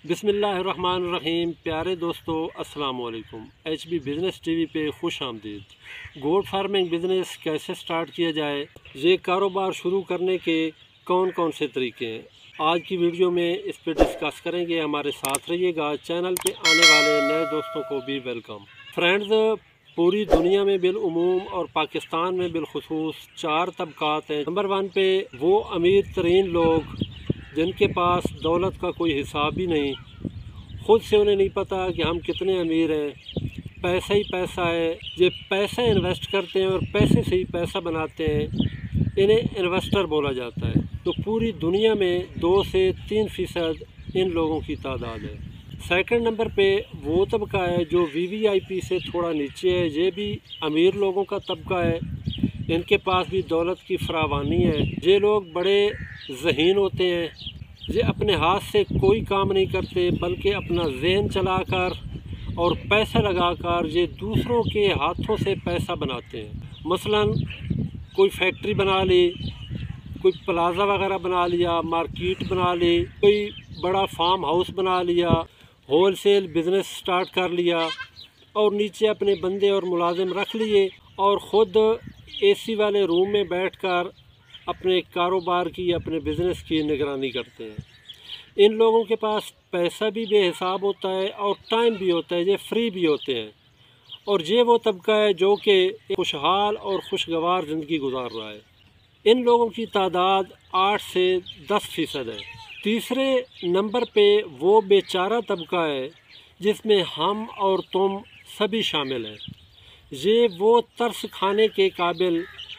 बिस्मिल्लाहिर्रहमानिर्रहीम। प्यारे दोस्तों, अस्सलाम वालेकुम। HB बिज़नेस टीवी पे खुश आमदीद। गोट फार्मिंग बिज़नेस कैसे स्टार्ट किया जाए, ये कारोबार शुरू करने के कौन कौन से तरीके हैं, आज की वीडियो में इस पे डिस्कस करेंगे। हमारे साथ रहिएगा। चैनल पे आने वाले नए दोस्तों को भी वेलकम। फ्रेंड्स, पूरी दुनिया में बिलउमूम और पाकिस्तान में बिलखुसूस 4 तबकात हैं। नंबर 1 पे वो अमीर तरीन लोग जिनके पास दौलत का कोई हिसाब ही नहीं, ख़ुद से उन्हें नहीं पता कि हम कितने अमीर हैं, पैसा ही पैसा है। ये पैसा इन्वेस्ट करते हैं और पैसे से ही पैसा बनाते हैं, इन्हें इन्वेस्टर बोला जाता है। तो पूरी दुनिया में 2 से 3% इन लोगों की तादाद है। सेकंड नंबर पे वो तबका है जो VVIP से थोड़ा नीचे है। ये भी अमीर लोगों का तबका है, इनके पास भी दौलत की फरावानी है। ये लोग बड़े ज़हीन होते हैं, ये अपने हाथ से कोई काम नहीं करते, बल्कि अपना जहन चलाकर और पैसा लगाकर ये दूसरों के हाथों से पैसा बनाते हैं। मसलन कोई फैक्ट्री बना ली, कोई प्लाजा वगैरह बना लिया, मार्केट बना ली, कोई बड़ा फार्म हाउस बना लिया, होलसेल बिज़नेस स्टार्ट कर लिया और नीचे अपने बंदे और मुलाजिम रख लिए और ख़ुद AC वाले रूम में बैठकर अपने कारोबार की, अपने बिज़नेस की निगरानी करते हैं। इन लोगों के पास पैसा भी बेहिसाब होता है और टाइम भी होता है, ये फ्री भी होते हैं। और ये वो तबका है जो कि खुशहाल और खुशगवार ज़िंदगी गुजार रहा है। इन लोगों की तादाद 8 से 10% है। तीसरे नंबर पे वो बेचारा तबका है जिसमें हम और तुम सभी शामिल हैं। ये वो तरस खाने के काबिल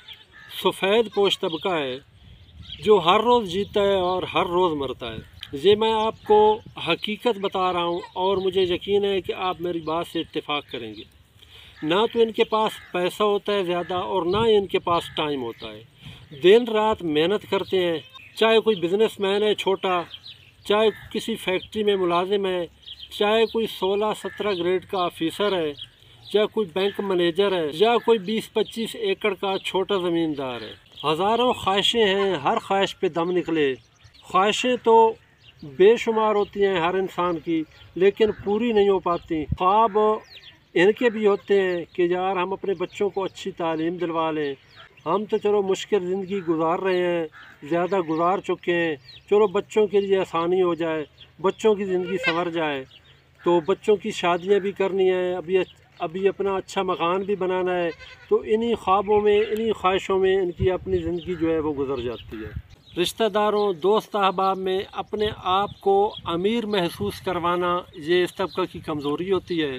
सफ़ेद पोश तबका है जो हर रोज़ जीता है और हर रोज़ मरता है। ये मैं आपको हकीकत बता रहा हूँ और मुझे यकीन है कि आप मेरी बात से इत्तेफाक करेंगे। ना तो इनके पास पैसा होता है ज़्यादा और ना इनके पास टाइम होता है। दिन रात मेहनत करते हैं, चाहे कोई बिज़नेसमैन है छोटा, चाहे किसी फैक्ट्री में मुलाजिम है, चाहे कोई 16-17 ग्रेड का ऑफिसर है, चाहे कोई बैंक मैनेजर है, या कोई 20-25 एकड़ का छोटा ज़मींदार है। हज़ारों ख्वाहिशें हैं, हर ख्वाहिश पे दम निकले। ख्वाहिशें तो बेशुमार होती हैं हर इंसान की, लेकिन पूरी नहीं हो पाती। ख्वाब इनके भी होते हैं कि यार हम अपने बच्चों को अच्छी तालीम दिलवा लें। हम तो चलो मुश्किल ज़िंदगी गुजार रहे हैं, ज़्यादा गुजार चुके हैं, चलो बच्चों के लिए आसानी हो जाए, बच्चों की ज़िंदगी संवर जाए। तो बच्चों की शादियाँ भी करनी है, अभी अपना अच्छा मकान भी बनाना है। तो इन्हीं ख्वाबों में, इन्हीं ख्वाहिशों में इनकी अपनी ज़िंदगी जो है वो गुजर जाती है। रिश्तेदारों, दोस्त अहबाब में अपने आप को अमीर महसूस करवाना, ये इस तबका की कमज़ोरी होती है।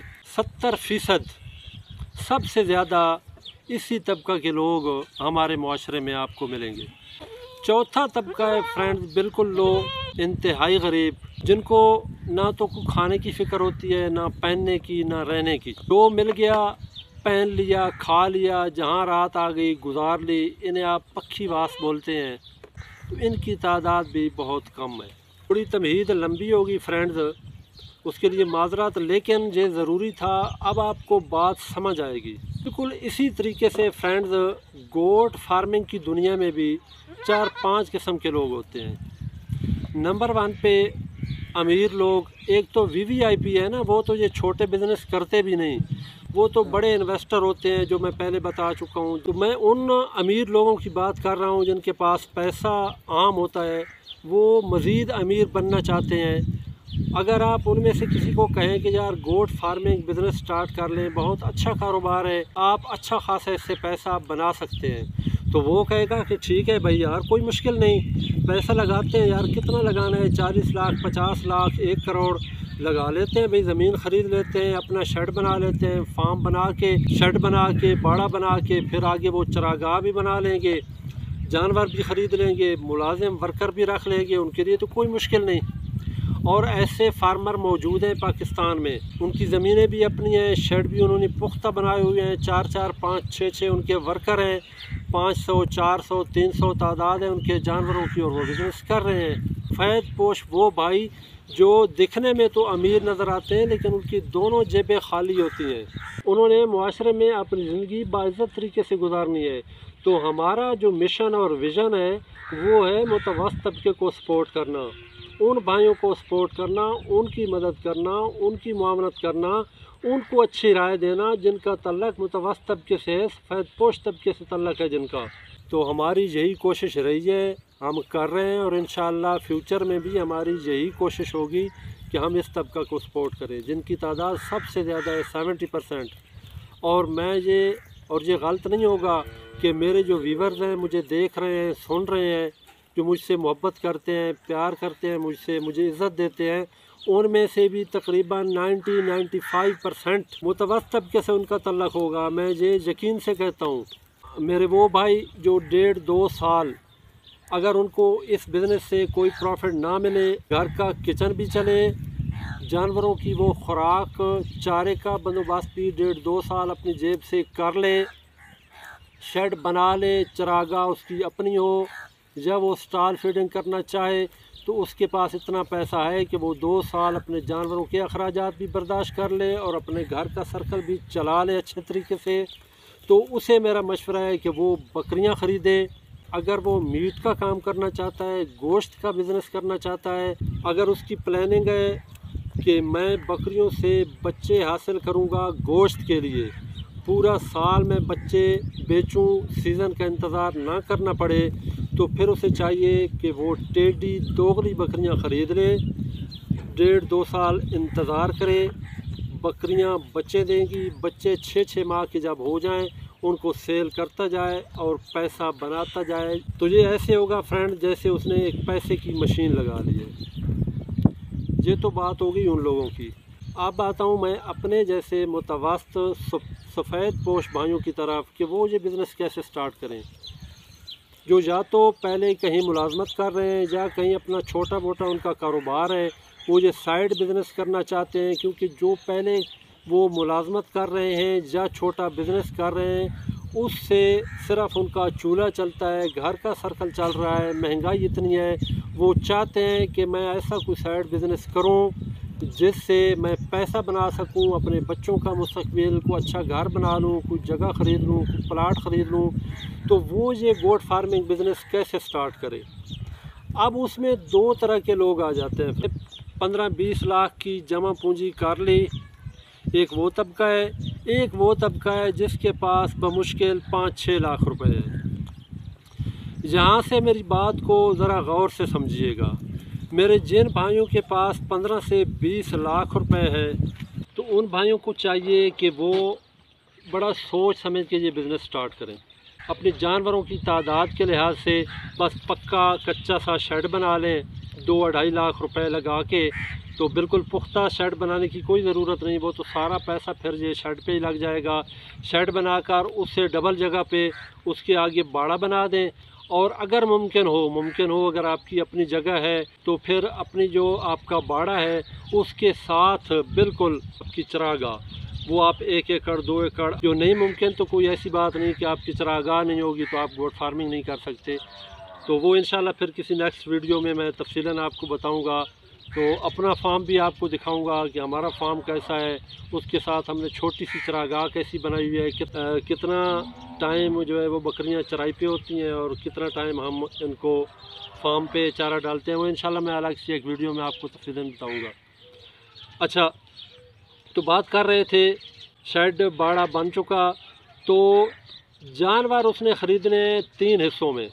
70% सबसे ज़्यादा इसी तबका के लोग हमारे मुआशरे में आपको मिलेंगे। चौथा तबका है फ्रेंड्स, बिल्कुल लो, इंतहाई गरीब, जिनको ना तो कुछ खाने की फ़िक्र होती है, ना पहनने की, ना रहने की। जो मिल गया पहन लिया, खा लिया, जहाँ रात आ गई गुजार ली। इन्हें आप पक्षी वास बोलते हैं। तो इनकी तादाद भी बहुत कम है। थोड़ी तमहीद लंबी होगी फ्रेंड्स, उसके लिए माजरत, लेकिन ये ज़रूरी था। अब आपको बात समझ आएगी। बिल्कुल इसी तरीके से फ्रेंड्स, गोट फार्मिंग की दुनिया में भी 4-5 किस्म के लोग होते हैं। नंबर 1 पे अमीर लोग। एक तो VVIP है ना, वो तो ये छोटे बिज़नेस करते भी नहीं, वो तो बड़े इन्वेस्टर होते हैं, जो मैं पहले बता चुका हूँ। तो मैं उन अमीर लोगों की बात कर रहा हूँ जिनके पास पैसा आम होता है, वो मज़ीद अमीर बनना चाहते हैं। अगर आप उनमें से किसी को कहें कि यार गोट फार्मिंग बिज़नेस स्टार्ट कर लें, बहुत अच्छा कारोबार है, आप अच्छा खासा इससे पैसा बना सकते हैं, तो वो कहेगा कि ठीक है भाई यार, कोई मुश्किल नहीं, पैसा लगाते हैं यार। कितना लगाना है? 40 लाख, 50 लाख, 1 करोड़ लगा लेते हैं भाई। ज़मीन ख़रीद लेते हैं, अपना शेड बना लेते हैं, फार्म बना के, शेड बना के, बाड़ा बना के, फिर आगे वो चरागाह भी बना लेंगे, जानवर भी ख़रीद लेंगे, मुलाजिम वर्कर भी रख लेंगे, उनके लिए तो कोई मुश्किल नहीं। और ऐसे फार्मर मौजूद हैं पाकिस्तान में, उनकी ज़मीनें भी अपनी हैं, शेड भी उन्होंने पुख्ता बनाए हुए हैं, 4-4, 5-6 उनके वर्कर हैं, 500, 400, 300 तादाद है उनके जानवरों की, और वो बिज़नेस कर रहे हैं। फैद पोश वो भाई जो दिखने में तो अमीर नज़र आते हैं, लेकिन उनकी दोनों जेबें खाली होती हैं। उन्होंने मुआशरे में अपनी ज़िंदगी बाइज़्ज़त तरीके से गुजारनी है। तो हमारा जो मिशन और विज़न है वो है मुतवस्सित तबके को सपोर्ट करना। उन भाइयों को सपोर्ट करना, उनकी मदद करना, उनकी मुआवनत करना, उनको अच्छी राय देना जिनका तल्लक मुतवस्सित तबके से है, सफ़ेद पोश तबके से तल्लक है जिनका। तो हमारी यही कोशिश रही है, हम कर रहे हैं और इंशाअल्लाह फ्यूचर में भी हमारी यही कोशिश होगी कि हम इस तबका को सपोर्ट करें जिनकी तादाद सबसे ज़्यादा है 70%। और ये गलत नहीं होगा कि मेरे जो व्यूवर्स हैं, मुझे देख रहे हैं, सुन रहे हैं, जो मुझसे मोहब्बत करते हैं, प्यार करते हैं मुझसे, मुझे इज़्ज़त देते हैं, उनमें से भी तकरीबन 90-95% मुतवस्सित तबके से उनका तल्लक होगा। मैं ये यकीन से कहता हूँ। मेरे वो भाई जो 1.5-2 साल अगर उनको इस बिज़नेस से कोई प्रॉफिट ना मिले, घर का किचन भी चले, जानवरों की वो खुराक चारे का बंदोबस्त भी 1.5-2 साल अपनी जेब से कर ले, शेड बना ले, चरागाह उसकी अपनी हो, जब वो स्टॉल फीडिंग करना चाहे तो उसके पास इतना पैसा है कि वो 2 साल अपने जानवरों के अखराजात भी बर्दाश्त कर ले और अपने घर का सर्कल भी चला ले अच्छे तरीके से। तो उसे मेरा मशवरा है कि वो बकरियां ख़रीदे। अगर वो मीट का काम करना चाहता है, गोश्त का बिज़नेस करना चाहता है, अगर उसकी प्लानिंग है कि मैं बकरियों से बच्चे हासिल करूंगा गोश्त के लिए, पूरा साल में बच्चे बेचूं, सीज़न का इंतज़ार ना करना पड़े, तो फिर उसे चाहिए कि वो टेढ़ी दोगली बकरियां ख़रीद ले, 1.5-2 साल इंतज़ार करे, बकरियां बच्चे देंगी, बच्चे 6-6 माह के जब हो जाएं उनको सेल करता जाए और पैसा बनाता जाए। तो ये ऐसे होगा फ्रेंड जैसे उसने एक पैसे की मशीन लगा ली है। ये तो बात होगी उन लोगों की। अब आता हूँ मैं अपने जैसे मुतवस्सित सफ़ेद पोश भाइयों की तरफ कि वो ये बिज़नेस कैसे स्टार्ट करें, जो या तो पहले कहीं मुलाजमत कर रहे हैं या कहीं अपना छोटा मोटा उनका कारोबार है, वो ये साइड बिज़नेस करना चाहते हैं। क्योंकि जो पहले वो मुलाजमत कर रहे हैं या छोटा बिज़नेस कर रहे हैं, उससे सिर्फ़ उनका चूल्हा चलता है, घर का सर्कल चल रहा है, महंगाई इतनी है, वो चाहते हैं कि मैं ऐसा कोई साइड बिज़नेस करूं जिससे मैं पैसा बना सकूं, अपने बच्चों का मुस्तकबिल, को अच्छा घर बना लूं, कुछ जगह ख़रीद लूं, कुछ प्लाट ख़रीद लूं। तो वो ये गोट फार्मिंग बिज़नेस कैसे स्टार्ट करें। अब उसमें 2 तरह के लोग आ जाते हैं। 15-20 लाख की जमा पूंजी कर ली, एक वो तबका है, एक वो तबका है जिसके पास बमुश्किल 5-6 लाख रुपए है। यहाँ से मेरी बात को ज़रा गौर से समझिएगा। मेरे जिन भाइयों के पास 15 से 20 लाख रुपए है, तो उन भाइयों को चाहिए कि वो बड़ा सोच समझ के ये बिज़नेस स्टार्ट करें। अपने जानवरों की तादाद के लिहाज से बस पक्का कच्चा सा शेड बना लें 2-2.5 लाख रुपए लगा के, तो बिल्कुल पुख्ता शेड बनाने की कोई ज़रूरत नहीं, वो तो सारा पैसा फिर ये शेड पे ही लग जाएगा। शेड बनाकर उससे डबल जगह पे उसके आगे बाड़ा बना दें। और अगर मुमकिन हो अगर आपकी अपनी जगह है तो फिर अपनी जो आपका बाड़ा है उसके साथ बिल्कुल आपकी चरागाह, वो आप 1 एकड़ 2 एकड़, जो नहीं मुमकिन तो कोई ऐसी बात नहीं कि आपकी चरागाह नहीं होगी तो आप गोट फार्मिंग नहीं कर सकते। तो वो इंशाल्लाह फिर किसी नेक्स्ट वीडियो में मैं तफसीलन आपको बताऊंगा। तो अपना फार्म भी आपको दिखाऊंगा कि हमारा फार्म कैसा है, उसके साथ हमने छोटी सी चरागाह कैसी बनाई हुई है, कितना टाइम जो है वो बकरियां चराई पे होती हैं और कितना टाइम हम इनको फार्म पे चारा डालते हैं, वो इंशाल्लाह मैं अलग से एक वीडियो में आपको तफसीलन बताऊँगा। अच्छा, तो बात कर रहे थे शेड बाड़ा बन चुका, तो जानवर उसने ख़रीदने 3 हिस्सों में।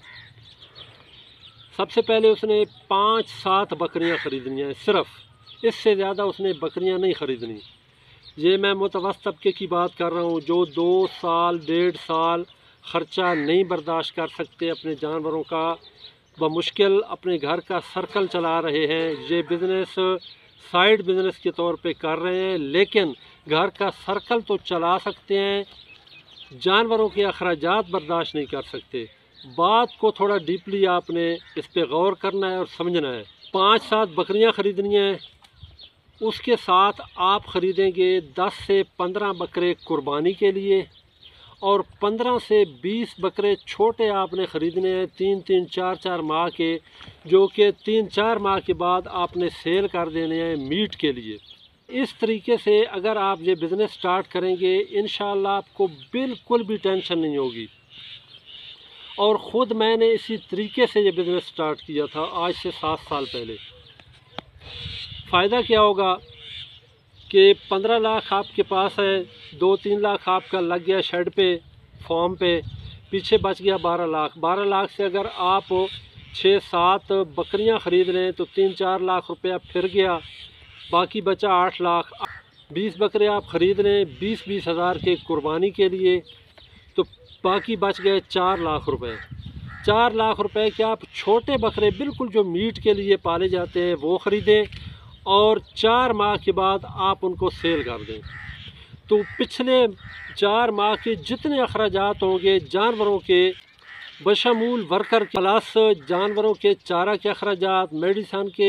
सबसे पहले उसने 5-7 बकरियां ख़रीदनी हैं सिर्फ़, इससे ज़्यादा उसने बकरियां नहीं ख़रीदनी। ये मैं मुतवस्सित तबके की बात कर रहा हूँ जो 2 साल 1.5 साल ख़र्चा नहीं बर्दाश्त कर सकते अपने जानवरों का, बमुश्किल अपने घर का सर्कल चला रहे हैं। ये बिज़नेस साइड बिज़नेस के तौर पे कर रहे हैं, लेकिन घर का सर्कल तो चला सकते हैं, जानवरों के अखराजात बर्दाश्त नहीं कर सकते। बात को थोड़ा डीपली आपने इस पे गौर करना है और समझना है। 5-7 बकरियां ख़रीदनी हैं, उसके साथ आप ख़रीदेंगे 10 से 15 बकरे कुर्बानी के लिए और 15 से 20 बकरे छोटे आपने ख़रीदने हैं 3-3 4-4 माह के, जो कि 3-4 माह के बाद आपने सेल कर देने हैं मीट के लिए। इस तरीके से अगर आप ये बिज़नेस स्टार्ट करेंगे इंशाअल्लाह आपको बिल्कुल भी टेंशन नहीं होगी। और ख़ुद मैंने इसी तरीके से ये बिज़नेस स्टार्ट किया था आज से 7 साल पहले। फ़ायदा क्या होगा कि 15 लाख आपके पास है, 2-3 लाख आपका लग गया शेड पे, फॉर्म पे, पीछे बच गया 12 लाख। 12 लाख से अगर आप 6-7 बकरियां ख़रीद लें तो 3-4 लाख रुपया फिर गया, बाकी बचा 8 लाख। 20 बकरे आप ख़रीद लें 20-20 हज़ार के कुर्बानी के लिए, तो बाकी बच गए 4 लाख रुपए। 4 लाख रुपए के आप छोटे बकरे बिल्कुल जो मीट के लिए पाले जाते हैं वो ख़रीदें और 4 माह के बाद आप उनको सेल कर दें। तो पिछले 4 माह के जितने अखराजात होंगे जानवरों के, बशमूल वर्कर प्लस जानवरों के चारा के अखराजात, मेडिसन के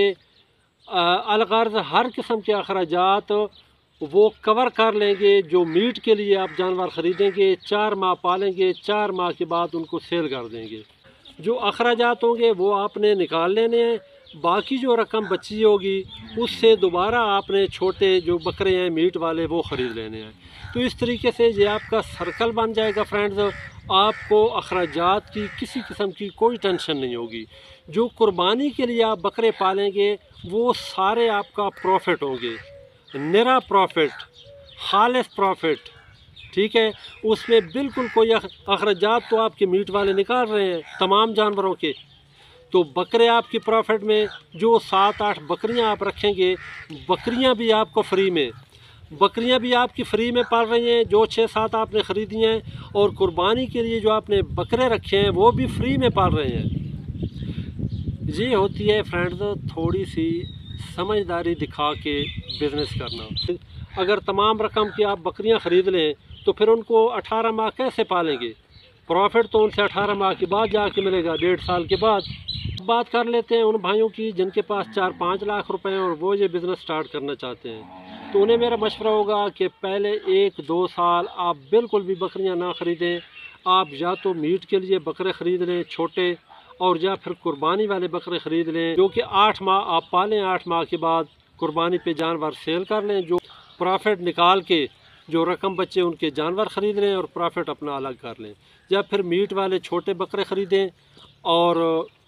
अलगर्ज हर किस्म के अखराजात वो कवर कर लेंगे। जो मीट के लिए आप जानवर ख़रीदेंगे, 4 माह पालेंगे, 4 माह के बाद उनको सेल कर देंगे। जो अखराजात होंगे वो आपने निकाल लेने हैं, बाकी जो रकम बची होगी उससे दोबारा आपने छोटे जो बकरे हैं मीट वाले वो ख़रीद लेने हैं। तो इस तरीके से ये आपका सर्कल बन जाएगा फ्रेंड्स। आपको अखराजात की किसी किस्म की कोई टेंशन नहीं होगी। जो कुर्बानी के लिए आप बकरे पालेंगे वो सारे आपका प्रॉफिट होंगे, निरा प्रॉफिट, खालिस प्रॉफिट, ठीक है। उसमें बिल्कुल कोई अखराजात तो आपके मीट वाले निकाल रहे हैं तमाम जानवरों के, तो बकरे आपकी प्रॉफिट में। जो 7-8 बकरियां आप रखेंगे, बकरियां भी आपको फ्री में, बकरियां भी आपकी फ्री में पाल रही हैं जो 6-7 आपने ख़रीदी हैं, और कुर्बानी के लिए जो आपने बकरे रखे हैं वो भी फ्री में पाल रहे हैं। ये होती है फ्रेंड्स थोड़ी सी समझदारी दिखा के बिज़नेस करना। अगर तमाम रकम की आप बकरियां ख़रीद लें तो फिर उनको 18 माह कैसे पालेंगे? प्रॉफिट तो उनसे 18 माह के बाद जाके मिलेगा, 1.5 साल के बाद। बात कर लेते हैं उन भाइयों की जिनके पास 4-5 लाख रुपए हैं और वो ये बिज़नेस स्टार्ट करना चाहते हैं। तो उन्हें मेरा मशवरा होगा कि पहले 1-2 साल आप बिल्कुल भी बकरियां ना ख़रीदें। आप या तो मीट के लिए बकरे ख़रीद लें छोटे, और या फिर कुर्बानी वाले बकरे ख़रीद लें जो कि 8 माह आप पालें, 8 माह के बाद कुर्बानी पे जानवर सेल कर लें। जो प्रॉफिट निकाल के जो रकम बचे उनके जानवर ख़रीद लें और प्रॉफिट अपना अलग कर लें। या फिर मीट वाले छोटे बकरे ख़रीदें और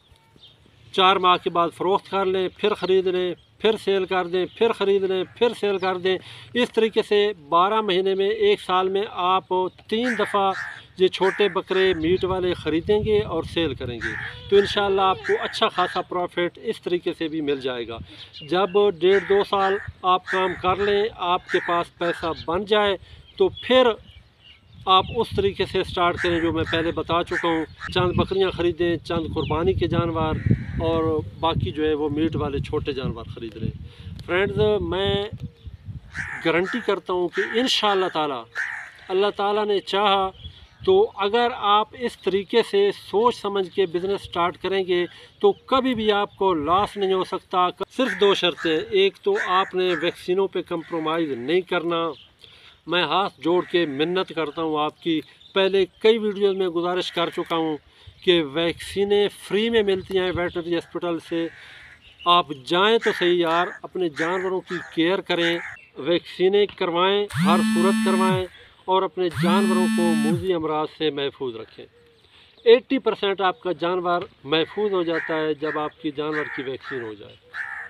4 माह के बाद फ़रोख्त कर लें, फिर ख़रीद लें, फिर सेल कर दें, फिर ख़रीद लें, फिर सेल कर दें। इस तरीके से 12 महीने में, 1 साल में आप 3 दफ़ा ये छोटे बकरे मीट वाले ख़रीदेंगे और सेल करेंगे तो इंशाअल्लाह आपको अच्छा खासा प्रॉफिट इस तरीके से भी मिल जाएगा। जब 1.5-2 साल आप काम कर लें, आपके पास पैसा बन जाए, तो फिर आप उस तरीके से स्टार्ट करें जो मैं पहले बता चुका हूँ। चंद बकरियाँ ख़रीदें, चंद कुर्बानी के जानवर, और बाकी जो है वो मीट वाले छोटे जानवर ख़रीद लें। फ्रेंड्स, मैं गारंटी करता हूँ कि इंशाअल्लाह ताला, अल्लाह ताला ने चाहा तो अगर आप इस तरीके से सोच समझ के बिज़नेस स्टार्ट करेंगे तो कभी भी आपको लॉस नहीं हो सकता। सिर्फ 2 शर्तें, एक तो आपने वैक्सीनों पे कंप्रोमाइज़ नहीं करना। मैं हाथ जोड़ के मिन्नत करता हूँ आपकी, पहले कई वीडियोस में गुजारिश कर चुका हूँ कि वैक्सीनें फ्री में मिलती हैं वेटनरी हॉस्पिटल से। आप जाएं तो सही यार, अपने जानवरों की केयर करें, वैक्सीनें करवाएं, हर सूरत करवाएं और अपने जानवरों को मूज़ी अमराज से महफूज रखें। 80% आपका जानवर महफूज हो जाता है जब आपकी जानवर की वैक्सीन हो जाए।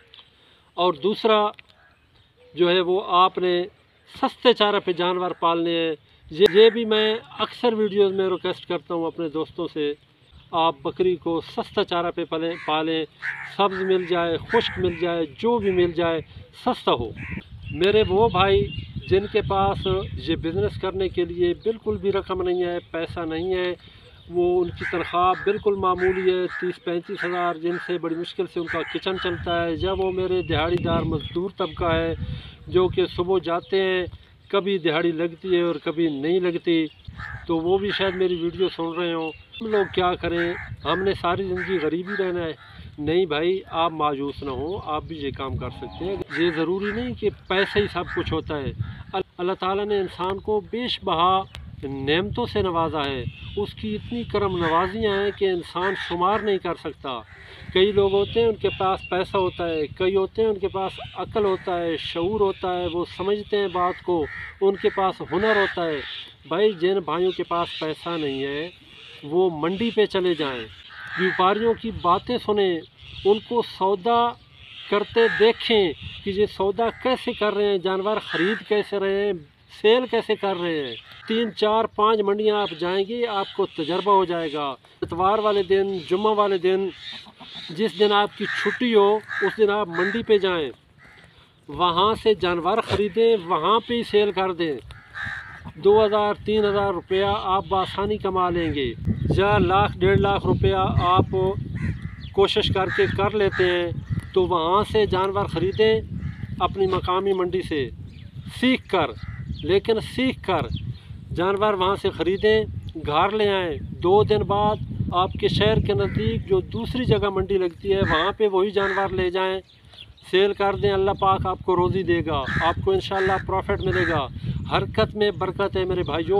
और दूसरा जो है वो आपने सस्ते चारा पे जानवर पालने हैं। ये भी मैं अक्सर वीडियोस में रिक्वेस्ट करता हूँ अपने दोस्तों से, आप बकरी को सस्ता चारा पे पालें, सब्ज़ मिल जाए, खुश्क मिल जाए, जो भी मिल जाए सस्ता हो। मेरे वो भाई जिनके पास ये बिज़नेस करने के लिए बिल्कुल भी रकम नहीं है, पैसा नहीं है, वो उनकी तनख्वाह बिल्कुल मामूली है, 30-35 हज़ार, जिनसे बड़ी मुश्किल से उनका किचन चलता है। या वो मेरे दिहाड़ीदार मज़दूर तबका है जो कि सुबह जाते हैं, कभी दिहाड़ी लगती है और कभी नहीं लगती, तो वो भी शायद मेरी वीडियो सुन रहे हों। हम लोग क्या करें, हमने सारी ज़िंदगी गरीब ही रहना है? नहीं भाई, आप मायूस ना हो, आप भी ये काम कर सकते हैं। ये ज़रूरी नहीं कि पैसे ही सब कुछ होता है। अल्लाह ताला ने इंसान को बेशबहा नेमतों से नवाजा है, उसकी इतनी करम नवाजियाँ हैं कि इंसान शुमार नहीं कर सकता। कई लोग होते हैं उनके पास पैसा होता है, कई होते हैं उनके पास अक्ल होता है, शऊर होता है, वो समझते हैं बात को, उनके पास हुनर होता है। भाई जिन भाइयों के पास पैसा नहीं है वो मंडी पे चले जाएं, व्यापारियों की बातें सुने, उनको सौदा करते देखें कि ये सौदा कैसे कर रहे हैं, जानवर ख़रीद कैसे रहे हैं, सेल कैसे कर रहे हैं। 3, 4, 5 मंडियाँ आप जाएंगे, आपको तजर्बा हो जाएगा। इतवार वाले दिन, जुम्मा वाले दिन, जिस दिन आपकी छुट्टी हो उस दिन आप मंडी पे जाएं, वहाँ से जानवर ख़रीदें, वहाँ पे ही सेल कर दें। 2000, 3000 रुपया आप बासानी कमा लेंगे। या लाख, 1.5 लाख रुपया आप कोशिश करके कर लेते हैं तो वहाँ से जानवर ख़रीदें अपनी मकामी मंडी से सीख कर, लेकिन सीख कर जानवर वहाँ से ख़रीदें, घर ले आएँ। 2 दिन बाद आपके शहर के नज़दीक जो दूसरी जगह मंडी लगती है वहाँ पे वही जानवर ले जाएं, सेल कर दें। अल्लाह पाक आपको रोज़ी देगा, आपको इंशाल्लाह प्रॉफिट मिलेगा। हरकत में बरकत है मेरे भाइयों।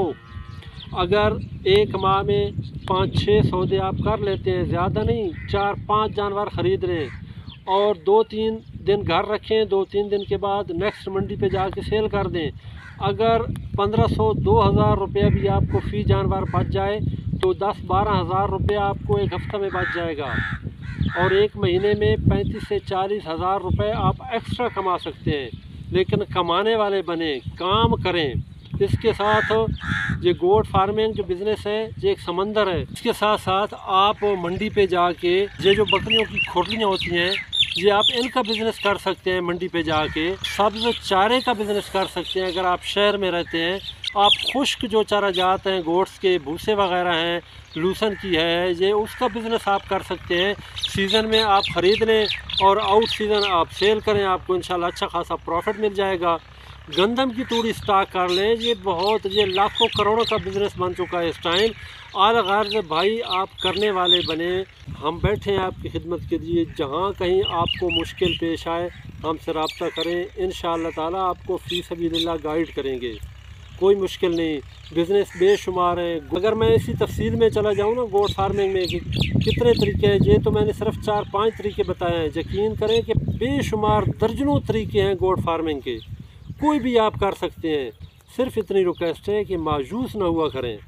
अगर एक माह में 5-6 सौदे आप कर लेते हैं, ज़्यादा नहीं, 4-5 जानवर ख़रीद लें और 2-3 दिन घर रखें, 2-3 दिन के बाद नेक्स्ट मंडी पे जाके सेल कर दें। अगर 1500-2000 रुपया भी आपको फ़ी जानवर बच जाए तो 10-12 हज़ार रुपया आपको एक हफ़्ता में बच जाएगा और एक महीने में 35 से 40 हज़ार रुपये आप एक्स्ट्रा कमा सकते हैं। लेकिन कमाने वाले बने, काम करें। इसके साथ ये गोट फार्मिंग जो बिज़नेस है ये एक समंदर है। इसके साथ साथ आप मंडी पे जाके ये जो बकरियों की खुरलियाँ होती हैं ये आप इनका बिज़नेस कर सकते हैं। मंडी पे जाके सब्ज़ चारे का बिज़नेस कर सकते हैं। अगर आप शहर में रहते हैं, आप खुश्क जो चारा जाते हैं, गोट्स के भूसे वगैरह हैं, लूसन की है, ये उसका बिज़नेस आप कर सकते हैं। सीज़न में आप ख़रीद लें और आउट सीज़न आप सेल करें, आपको इंशाल्लाह अच्छा खासा प्रॉफिट मिल जाएगा। गंदम की तूड़ी स्टॉक कर लें, ये लाखों करोड़ों का बिज़नेस बन चुका है इस टाइम। आला गर्ज भाई आप करने वाले बने, हम बैठे हैं आपकी खिदमत के लिए। जहाँ कहीं आपको मुश्किल पेश आए हमसे रब्ता करें, इंशाअल्लाह ताला आपको फ़ी सबीलिल्लाह गाइड करेंगे। कोई मुश्किल नहीं, बिज़नेस बेशुमार हैं। अगर मैं इसी तफसील में चला जाऊँ ना गोट फार्मिंग में कि कितने तरीके हैं, ये तो मैंने सिर्फ 4-5 तरीके बताए हैं। यकीन करें कि बेशुमार दर्जनों तरीके हैं गोट फार्मिंग के, कोई भी आप कर सकते हैं। सिर्फ इतनी रिक्वेस्ट है कि मायूस ना हुआ करें।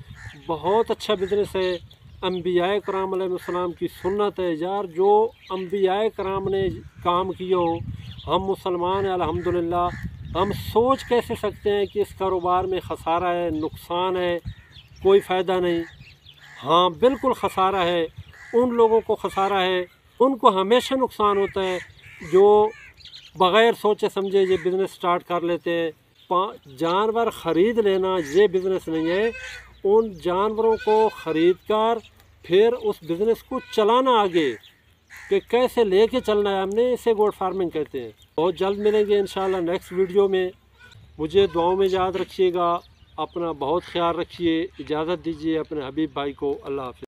बहुत अच्छा बिज़नेस है, अम्बियाए कराम अलैहिस्सलाम की सुन्नत है यार। जो अम्बियाए कराम ने काम किया हो, हम मुसलमान हैं अल्हम्दुलिल्लाह। हम सोच कैसे सकते हैं कि इस कारोबार में ख़सारा है, नुकसान है, कोई फ़ायदा नहीं। हाँ बिल्कुल ख़सारा है, उन लोगों को ख़सारा है, उनको हमेशा नुकसान होता है जो बग़ैर सोचे समझे ये बिज़नेस स्टार्ट कर लेते हैं। जानवर ख़रीद लेना ये बिज़नेस नहीं है, उन जानवरों को ख़रीद कर फिर उस बिज़नेस को चलाना आगे कि कैसे लेके चलना है हमने, इसे गोट फार्मिंग कहते हैं। बहुत जल्द मिलेंगे इंशाल्लाह नेक्स्ट वीडियो में। मुझे दुआओं में याद रखिएगा, अपना बहुत ख्याल रखिए। इजाज़त दीजिए अपने हबीब भाई को। अल्लाह हाफ़िज़।